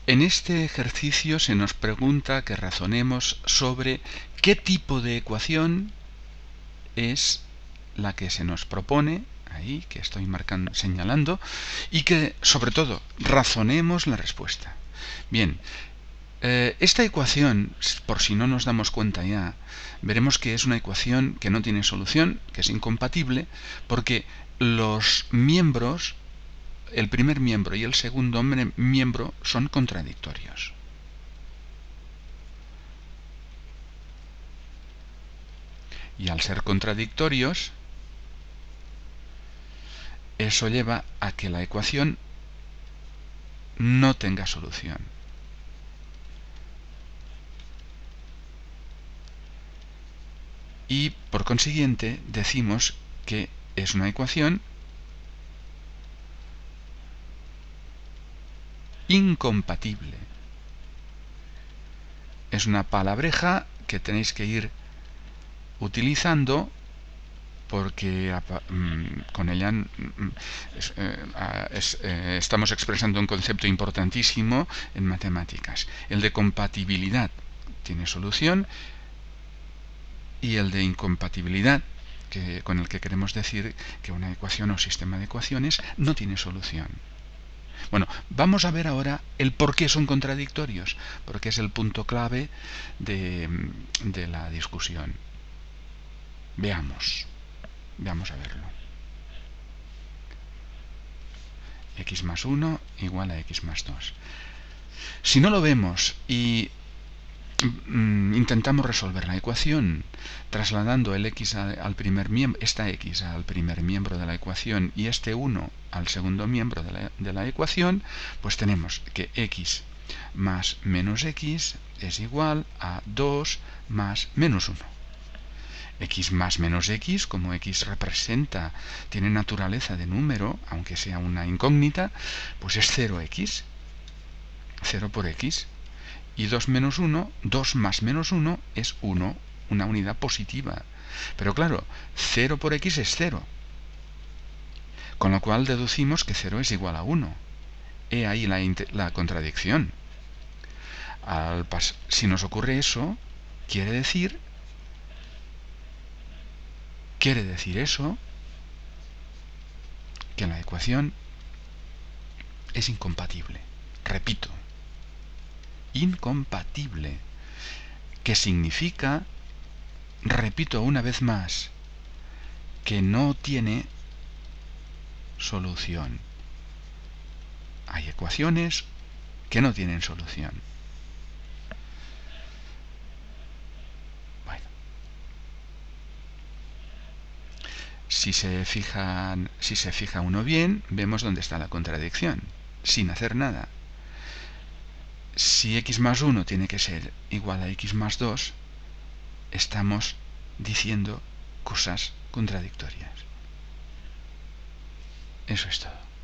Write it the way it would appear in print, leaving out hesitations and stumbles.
En este ejercicio se nos pregunta que razonemos sobre qué tipo de ecuación es la que se nos propone, ahí que estoy señalando, y que sobre todo razonemos la respuesta. Bien, esta ecuación, por si no nos damos cuenta ya, veremos que es una ecuación que no tiene solución, que es incompatible, porque los miembros, el primer miembro y el segundo miembro, son contradictorios. Y al ser contradictorios, eso lleva a que la ecuación no tenga solución. Y por consiguiente decimos que es una ecuación incompatible. Es una palabreja que tenéis que ir utilizando porque con ella estamos expresando un concepto importantísimo en matemáticas. El de compatibilidad tiene solución y el de incompatibilidad, con el que queremos decir que una ecuación o sistema de ecuaciones no tiene solución. Bueno, vamos a ver ahora el por qué son contradictorios, porque es el punto clave de la discusión. Veamos a verlo. X más 1 igual a X más 2. Si no lo vemos y intentamos resolver la ecuación trasladando el x al primer miembro, esta x al primer miembro de la ecuación y este 1 al segundo miembro de la ecuación, pues tenemos que x más menos x es igual a 2 más menos 1. X más menos x, como x tiene naturaleza de número, aunque sea una incógnita, pues es 0x, 0 por x. Y 2 menos 1, 2 más menos 1 es 1, una unidad positiva. Pero claro, 0 por x es 0. Con lo cual deducimos que 0 es igual a 1. He ahí la contradicción. Si nos ocurre eso, quiere decir eso que la ecuación es incompatible. Repito, incompatible. ¿Qué significa? Repito una vez más, que no tiene solución. Hay ecuaciones que no tienen solución. Bueno, si se fija uno bien, vemos dónde está la contradicción, sin hacer nada. Si x más 1 tiene que ser igual a x más 2, estamos diciendo cosas contradictorias. Eso es todo.